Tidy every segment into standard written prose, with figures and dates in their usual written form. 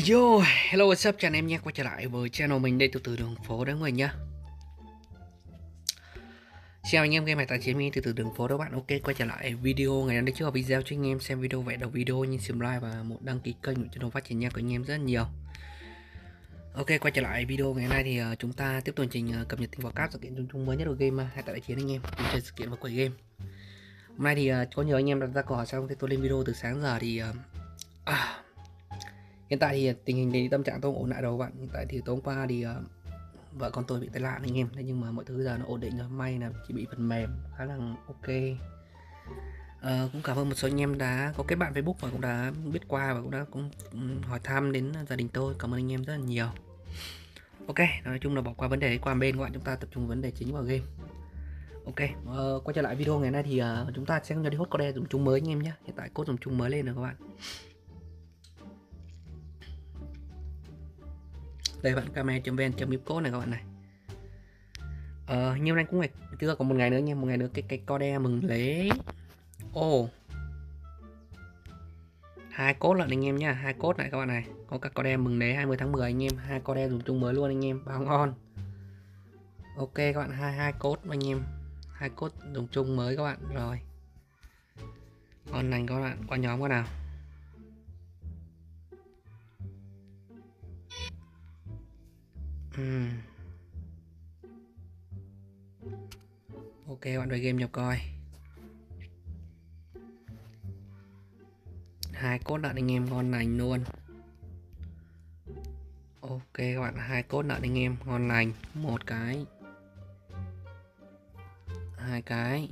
Yo, hello what's up, chào anh em nha, quay trở lại với channel mình đây từ đường phố đó người nhá. Chào anh em game bài tài chính mình từ đường phố đó bạn. Ok, quay trở lại video ngày hôm nay trước video cho anh em xem video vẽ đầu video như subscribe và một đăng ký kênh cho nó phát triển nha của anh em rất nhiều. Ok, quay trở lại video ngày hôm nay thì chúng ta tiếp tục trình cập nhật tình báo cáp sự kiện chung mới nhất của game hay tại đại chiến anh em chơi sự kiện và quẩy game. Hôm nay thì có nhiều anh em đặt ra câu hỏi xong thì tôi lên video từ sáng giờ thì hiện tại thì tình hình thì tâm trạng tôi ổn lại rồi bạn. Hiện tại thì tối hôm qua thì vợ con tôi bị tai nạn anh em, thế nhưng mà mọi thứ giờ nó ổn định rồi, may là chỉ bị phần mềm khá là ok. Cũng cảm ơn một số anh em đã có kết bạn Facebook và cũng đã biết qua và cũng đã hỏi thăm đến gia đình tôi, cảm ơn anh em rất là nhiều. Ok, nói chung là bỏ qua vấn đề qua bên các bạn, chúng ta tập trung vấn đề chính vào game. Ok, quay trở lại video ngày nay thì chúng ta sẽ đi hốt code dùng chung mới anh em nhé. Hiện tại code dùng chung mới lên rồi các bạn. Đây bạn, camera.vn.vip code này các bạn này. Như anh cũng chưa có một ngày nữa nha, một ngày nữa cái code mừng lễ. Hai code lận anh em nha, hai code này các bạn này. Có các code mừng lễ 20 tháng 10 anh em, hai code dùng chung mới luôn anh em, báo ngon. Ok các bạn, hai code anh em, hai code dùng chung mới các bạn. Rồi ngon lành các bạn, qua nhóm có nào. Ok bạn, về game nhập coi. Hai code lận anh em, ngon lành luôn. Ok các bạn, hai code lận anh em, ngon lành. Một cái, hai cái.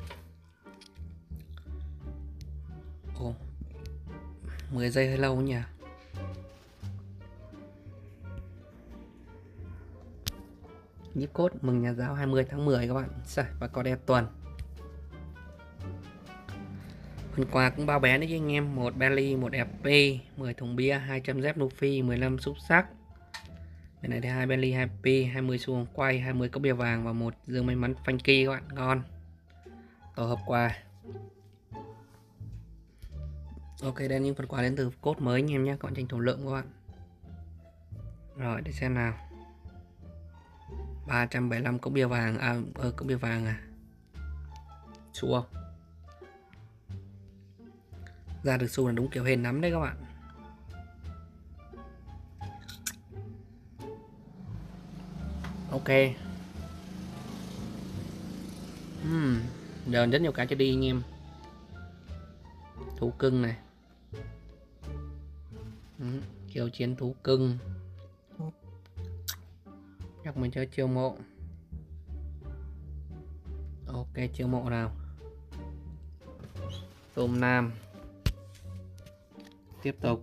10 giây hơi lâu nhỉ. Nhíp code mừng nhà giáo 20 tháng 10 các bạn. Và code tuần. Phần quà cũng bao bé đấy chứ anh em, một Bentley, một FP, 10 thùng bia, 200 dép Luffy, 15 xúc sắc. Bên này thì 2 Bentley, 2P, 20 xu quay, 20 cốc bia vàng và một dương may mắn Funky các bạn, ngon. Tổ hợp quà. Ok, đây là những phần quà đến từ code mới anh em nhé, các bạn tranh thủ lượng các bạn. Rồi để xem nào. 375 cốc bia vàng, cốc bia vàng à. Xu không? Ra được xu là đúng kiểu hên lắm đấy các bạn. Ok. Giờ rất nhiều cái cho đi anh em. Thú cưng này. Chiêu chiến thú cưng. Chắc mình chơi chiêu mộ. Ok, chiêu mộ nào. Tôm Nam. Tiếp tục.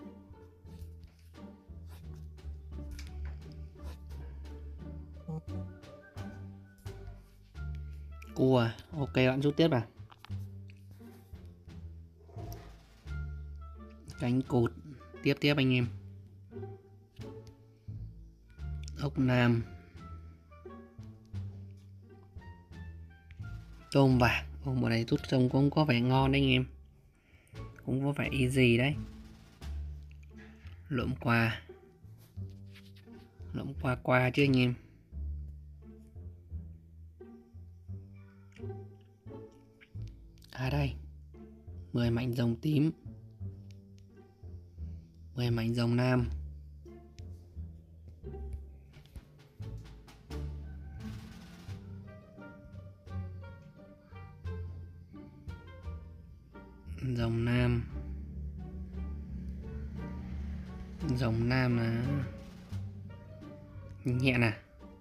Cua. Ok bạn, rút tiếp à. Cánh cụt. Tiếp anh em. Ốc Nam. Tôm vàng. Bộ này rút xong cũng có vẻ ngon đấy anh em, cũng có vẻ easy đấy. Lượm qua chứ anh em. Đây 10 mảnh rồng tím, 10 mảnh rồng nam. Rồng nam là nhẹ nè,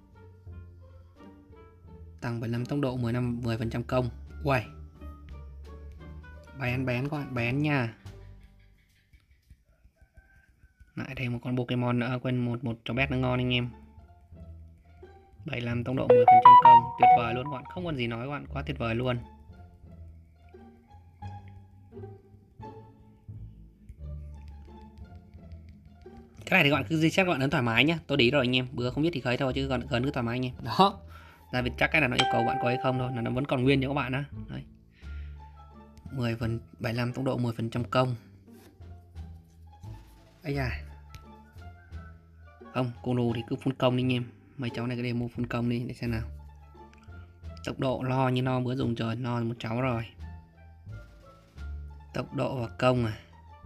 tăng 75 tốc độ, 10% công. Uầy, bén các bạn, bén nha. Lại thêm một con Pokemon nữa, quên một chó bé nữa ngon anh em. 75 tốc độ, 10% công, tuyệt vời luôn các bạn, không còn gì nói các bạn, quá tuyệt vời luôn. Cái này thì các bạn cứ reset, các bạn ấn thoải mái nhé, tôi đi rồi anh em, bữa không biết thì khởi thôi chứ còn cứ thoải mái anh em. Đó, ra việc chắc cái là nó yêu cầu bạn có hay không thôi, là nó vẫn còn nguyên cho các bạn á. Đấy. 75 tốc độ, 10% công. Ấy da, Không, Kono thì cứ phun công đi anh em. Mấy cháu này cứ demo phun công đi để xem nào. Tốc độ lo như no bữa dùng trời, no một cháu rồi. Tốc độ và công à.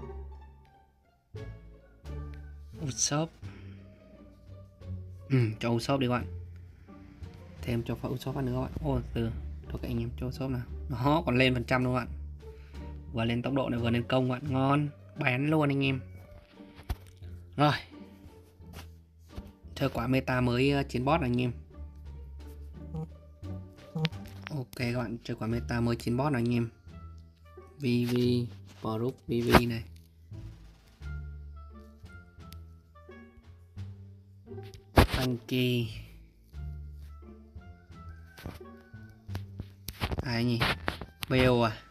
Usopp. Cho Usopp đi các bạn. Thêm cho Usopp nữa các bạn. Ô từ thôi các anh em cho Usopp nào. Nó còn lên phần trăm luôn các bạn. Vừa lên tốc độ này vừa lên công các bạn. Ngon, bén luôn anh em. Rồi. Chơi quả meta mới chiến boss này anh em. Ok các bạn, chơi quả meta mới chiến boss này anh em. VV, Brook VV này. Funky. Ai nhỉ? BO à?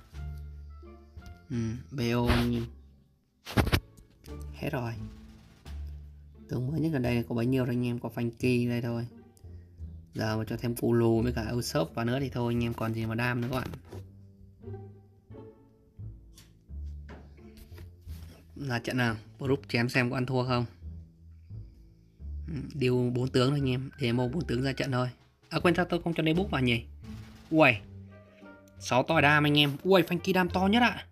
BO anh em. Hết rồi. Tướng mới nhất ở đây có bấy nhiêu rồi anh em, có Funky đây thôi. Giờ mà cho thêm Pulu với cả Usopp vào nữa thì thôi anh em còn gì mà đam nữa các bạn. Là trận nào? Brook chém xem có ăn thua không. Điều 4 tướng thôi anh em, demo 4 tướng ra trận thôi. À quên, sao tôi không cho debug vào nhỉ? Ui 6 tỏi đam anh em. Ui Funky đam to nhất ạ.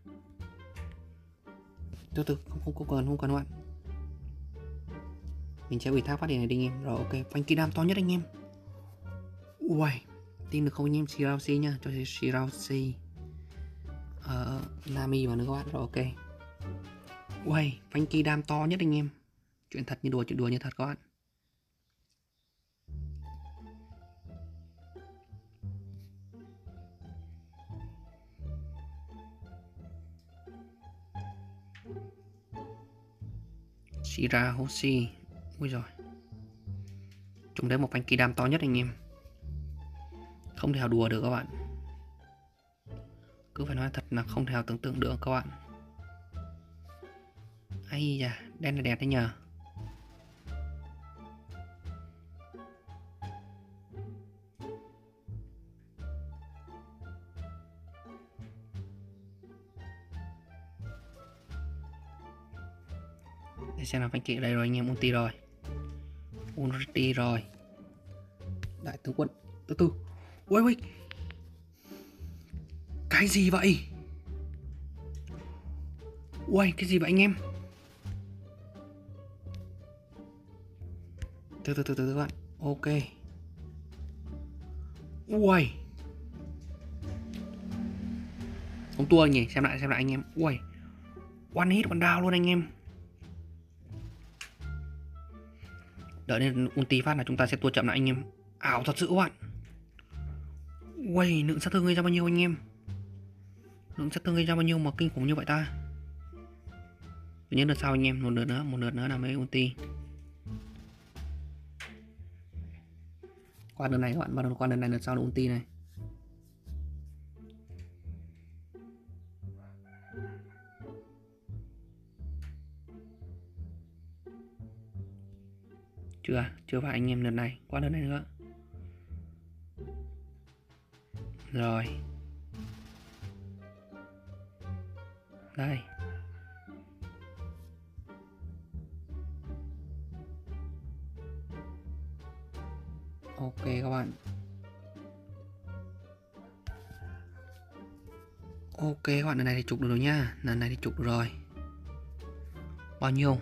Từ từ không cần các bạn. Mình sẽ ủy thác phát điện này đi anh em. Rồi ok, Funky đam to nhất anh em. Ui tin được không anh em? Shiraushi nha, cho Shiraushi Nami vào nữa các bạn. Rồi ok. Ui Funky đam to nhất anh em. Chuyện thật như đùa, chuyện đùa như thật các bạn. Shirahoshi. Ui rồi. Chúng đấy một Funky đam to nhất anh em. Không thể nào đùa được các bạn. Cứ phải nói thật là không thể nào tưởng tượng được các bạn. Ây da, đen là đẹp đấy nhờ. Để xem nào, Funky ở đây rồi anh em. Ulti rồi. Ulti rồi. Đại tướng quân. Từ từ. Ui. Cái gì vậy? Ui cái gì vậy anh em? Từ từ các bạn. Ok. Ui. Không tua nhỉ, xem lại anh em. Ui. One hit one down luôn anh em. Đợi đến ulti phát là chúng ta sẽ tua chậm lại anh em. Ảo thật sự các bạn. Ui, lượng sát thương gây ra bao nhiêu anh em? Lượng sát thương gây ra bao nhiêu mà kinh khủng như vậy ta? Nhớ đợt sau anh em, một lượt nữa là mới ulti. Qua đợt này các bạn, bắt đầu qua đợt này, đợt sau là ulti này. Chưa phải anh em, đợt này, qua đợt này nữa. Rồi. Đây. Ok các bạn. Ok các bạn, lần này thì chụp được rồi nha. Lần này thì chụp được rồi. Bao nhiêu?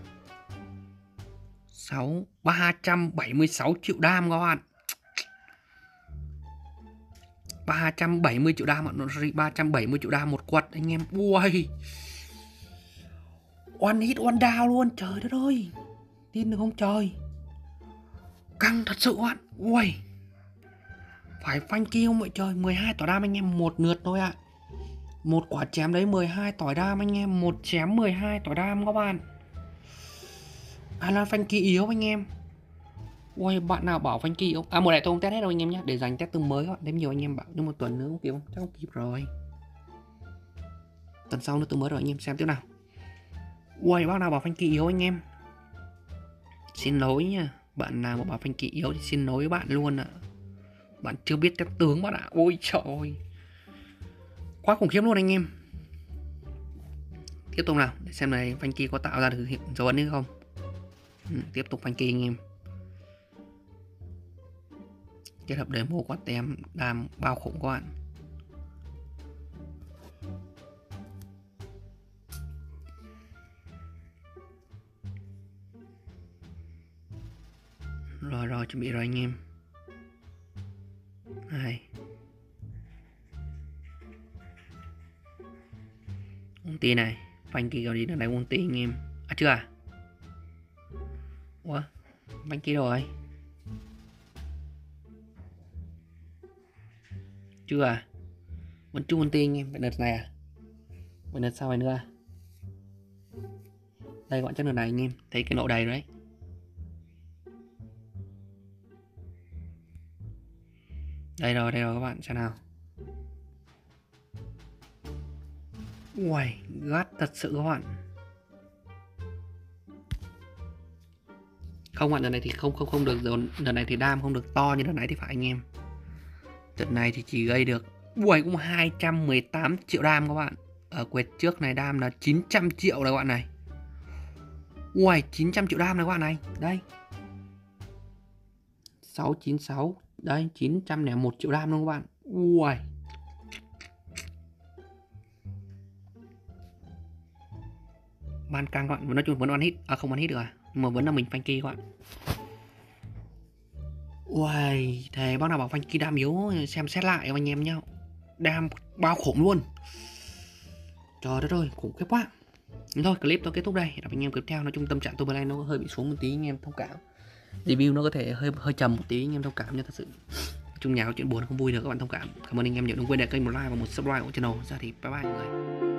376 triệu đam các bạn. 370 triệu đam, 370 triệu đam một quật anh em. Ui. One hit one down luôn, trời đất ơi. Tin được không trời? Căng thật sự các bạn. Ui. Phải Funky không vậy trời? 12 tỏi đam anh em, một lượt thôi ạ. Một quả chém đấy 12 tỏi đam anh em, một chém 12 tỏi đam các bạn. Ai là Funky yếu anh em? Ui, bạn nào bảo Funky yếu? À, mùa này tôi không test hết đâu anh em nhé, để dành test tương mới các bạn. Đếm nhiều anh em bảo nhưng một tuần nữa không kịp không? Chắc không kịp rồi. Tuần sau nữa tương mới rồi anh em xem tiếp nào. Ui, bác nào bảo Funky yếu anh em? Xin lỗi nha. Bạn nào mà bảo Funky yếu thì xin lỗi bạn luôn ạ. Bạn chưa biết test tướng bạn ạ. Ôi trời ơi. Quá khủng khiếp luôn anh em. Tiếp tục nào, để xem này Funky có tạo ra được dấu ấn hay không. Tiếp tục Funky anh em. kết hợp demo quad tem đam bao khủng các bạn. Rồi chuẩn bị rồi anh em. Đây. Ulti này, phanh kia đi nó đánh ulti anh em. À chưa à? Ủa, phanh kia rồi. Chưa à? Vẫn chưa ulti anh em, vậy đợt này à? Vậy đợt sau này nữa à? Đây gọi chắc đợt này anh em, thấy cái nộ đầy rồi đấy. Đây rồi các bạn, xem nào. Uầy, gắt thật sự các bạn. Không bạn, đợt này thì không được rồi. Đợt này thì đam không được to như đợt này thì phải anh em. Đợt này thì chỉ gây được uầy cũng 218 triệu đam các bạn. Ở quẹt trước này đam là 900 triệu này các bạn này. Uầy 900 triệu đam này các bạn này. Đây 696. Đây 901 triệu đam luôn các bạn. Uầy. Ban căng các bạn. Nói chung vẫn ăn hit. À không ăn hit được à. Nhưng mà vẫn là mình phanh kia các bạn. Uầy. Thề bác nào bảo phanh kia đam yếu xem xét lại anh em nhá. Đam bao khủng luôn. Trời đất ơi khủng khiếp quá. Thôi clip tôi kết thúc đây. Hẹn gặp anh em tiếp theo. Nói chung tâm trạng tôi bên này nó hơi bị xuống một tí anh em thông cảm. Review nó có thể hơi trầm một tí anh em thông cảm nha, thật sự chung nhà có chuyện buồn không vui được các bạn thông cảm. Cảm ơn anh em nhiều, đừng quên để kênh một like và một subscribe của channel ra. Thì bye bye mọi người.